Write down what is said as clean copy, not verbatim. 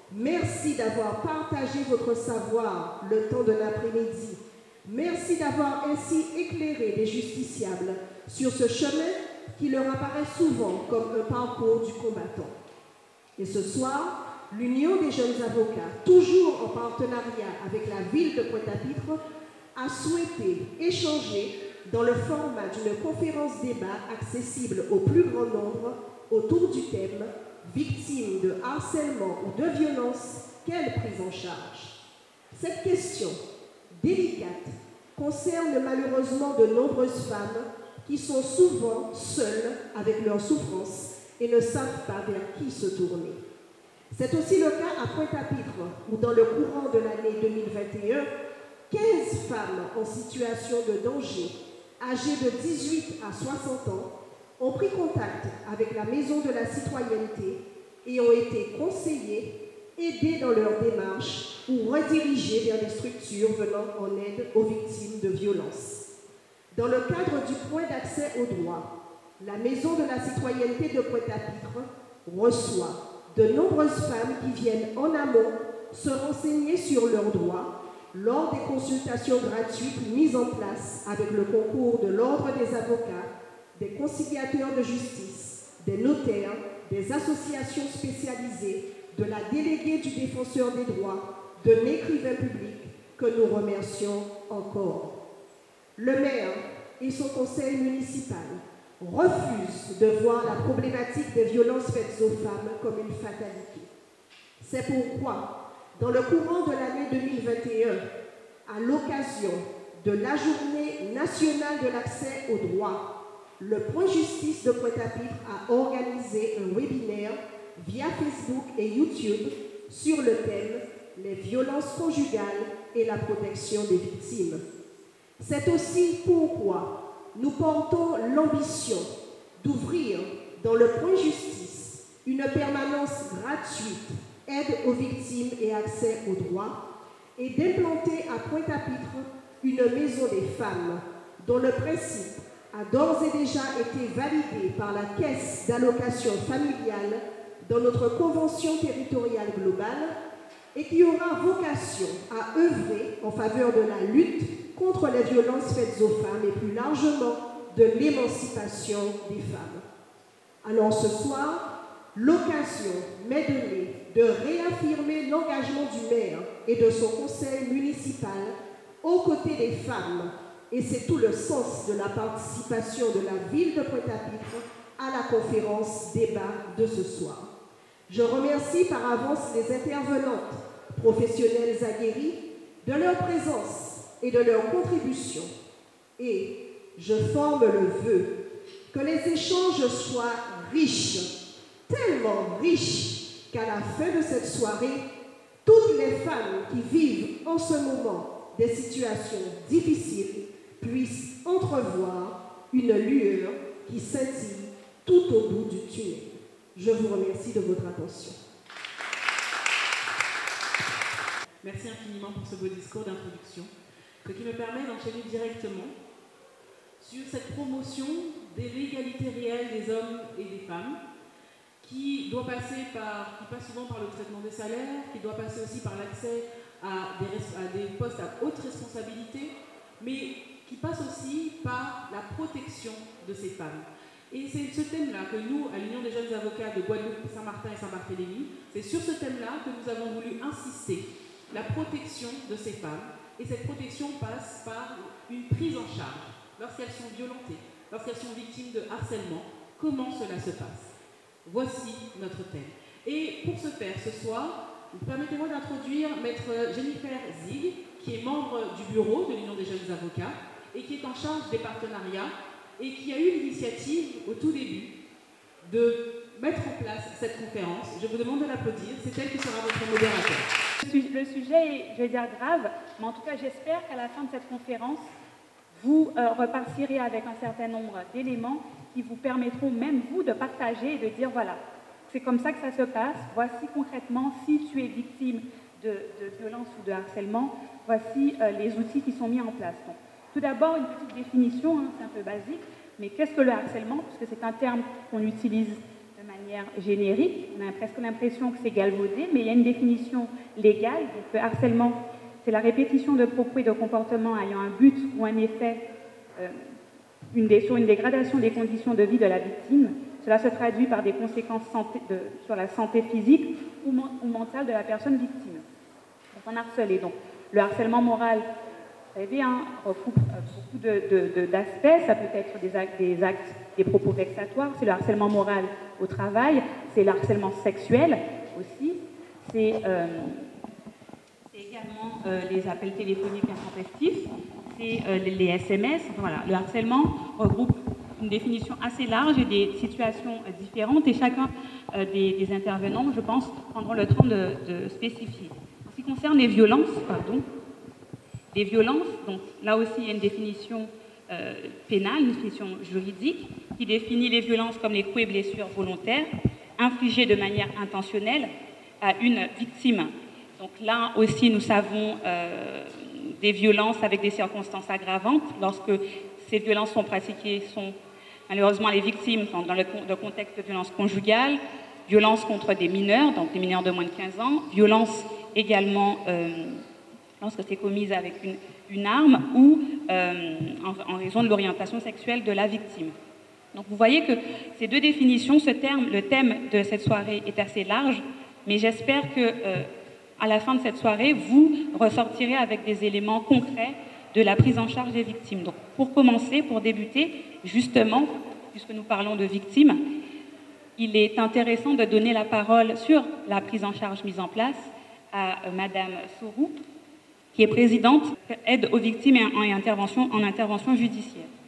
Merci d'avoir partagé votre savoir le temps de l'après-midi. Merci d'avoir ainsi éclairé les justiciables sur ce chemin qui leur apparaît souvent comme un parcours du combattant. Et ce soir, l'Union des jeunes avocats, toujours en partenariat avec la ville de Pointe-à-Pitre, a souhaité échanger dans le format d'une conférence-débat accessible au plus grand nombre autour du thème « Victime de harcèlement ou de violence, quelle prise en charge ?» Cette question délicate concerne malheureusement de nombreuses femmes qui sont souvent seules avec leurs souffrances et ne savent pas vers qui se tourner. C'est aussi le cas à Pointe-à-Pitre, où dans le courant de l'année 2021, 15 femmes en situation de danger, âgées de 18 à 60 ans, ont pris contact avec la Maison de la Citoyenneté et ont été conseillées, aidées dans leur démarche ou redirigées vers des structures venant en aide aux victimes de violences. Dans le cadre du point d'accès aux droits, la Maison de la Citoyenneté de Pointe-à-Pitre reçoit de nombreuses femmes qui viennent en amont se renseigner sur leurs droits lors des consultations gratuites mises en place avec le concours de l'Ordre des avocats, des conciliateurs de justice, des notaires, des associations spécialisées, de la déléguée du défenseur des droits, d'un écrivain public que nous remercions encore. Le maire et son conseil municipal refusent de voir la problématique des violences faites aux femmes comme une fatalité. C'est pourquoi, dans le courant de l'année 2021, à l'occasion de la Journée nationale de l'accès aux droits, le Point Justice de Pointe-à-Pitre a organisé un webinaire via Facebook et YouTube sur le thème « Les violences conjugales et la protection des victimes ». C'est aussi pourquoi nous portons l'ambition d'ouvrir dans le Point Justice une permanence gratuite, aide aux victimes et accès aux droits, et d'implanter à Pointe-à-Pitre une maison des femmes dont le principe a d'ores et déjà été validé par la Caisse d'allocation familiale dans notre convention territoriale globale et qui aura vocation à œuvrer en faveur de la lutte contre les violences faites aux femmes et plus largement de l'émancipation des femmes. Alors ce soir, l'occasion m'est donnée de réaffirmer l'engagement du maire et de son conseil municipal aux côtés des femmes, et c'est tout le sens de la participation de la ville de Pointe-à-Pitre à la conférence débat de ce soir. Je remercie par avance les intervenantes professionnelles aguerries de leur présence et de leur contribution, et je forme le vœu que les échanges soient riches, tellement riches qu'à la fin de cette soirée, toutes les femmes qui vivent en ce moment des situations difficiles puissent entrevoir une lueur qui scintille tout au bout du tunnel. Je vous remercie de votre attention. Merci infiniment pour ce beau discours d'introduction, ce qui me permet d'enchaîner directement sur cette promotion de l'égalité réelle des hommes et des femmes, qui passe souvent par le traitement des salaires, qui doit passer aussi par l'accès à des postes à haute responsabilité, mais qui passe aussi par la protection de ces femmes. Et c'est ce thème-là que nous, à l'Union des jeunes avocats de Guadeloupe, Saint-Martin et Saint-Barthélemy, c'est sur ce thème-là que nous avons voulu insister, la protection de ces femmes. Et cette protection passe par une prise en charge lorsqu'elles sont violentées, lorsqu'elles sont victimes de harcèlement. Comment cela se passe? Voici notre thème. Et pour ce faire, ce soir, permettez-moi d'introduire Maître Jennifer Zig, qui est membre du bureau de l'Union des jeunes avocats et qui est en charge des partenariats et qui a eu l'initiative au tout début de mettre en place cette conférence. Je vous demande de l'applaudir, c'est elle qui sera votre modérateur. Le sujet est, je vais dire, grave, mais en tout cas, j'espère qu'à la fin de cette conférence, vous repartirez avec un certain nombre d'éléments qui vous permettront, même vous, de partager et de dire, voilà, c'est comme ça que ça se passe, voici concrètement, si tu es victime de violence ou de harcèlement, voici les outils qui sont mis en place. Donc, tout d'abord, une petite définition, hein, c'est un peu basique, mais qu'est-ce que le harcèlement? Parce que c'est un terme qu'on utilise de manière générique. On a presque l'impression que c'est galvaudé, mais il y a une définition légale. Donc, le harcèlement, c'est la répétition de propos et de comportements ayant un but ou un effet sur une dégradation des conditions de vie de la victime. Cela se traduit par des conséquences sur la santé physique ou mentale de la personne victime. Donc, on harcelé. Donc, le harcèlement moral, vous savez, recoupe beaucoup d'aspects. Ça peut être des propos vexatoires. C'est le harcèlement moral au travail. C'est le harcèlement sexuel aussi. C'est également les appels téléphoniques intempestifs. C'est les SMS. Enfin, voilà. Le harcèlement regroupe une définition assez large et des situations différentes. Et chacun des intervenants, je pense, prendront le temps de spécifier. En ce qui concerne les violences, les violences, donc là aussi il y a une définition pénale, une définition juridique, qui définit les violences comme les coups et blessures volontaires infligés de manière intentionnelle à une victime. Donc là aussi nous savons des violences avec des circonstances aggravantes. Lorsque ces violences sont pratiquées, sont malheureusement les victimes dans le contexte de violence conjugale, violences contre des mineurs, donc des mineurs de moins de 15 ans, violences également lorsque c'est commise avec une arme ou en raison de l'orientation sexuelle de la victime. Donc vous voyez que ces deux définitions, le thème de cette soirée est assez large, mais j'espère que à la fin de cette soirée, vous ressortirez avec des éléments concrets de la prise en charge des victimes. Donc pour commencer, pour débuter, justement, puisque nous parlons de victimes, il est intéressant de donner la parole sur la prise en charge mise en place à Madame Sourou, qui est présidente Aide aux victimes en intervention judiciaire.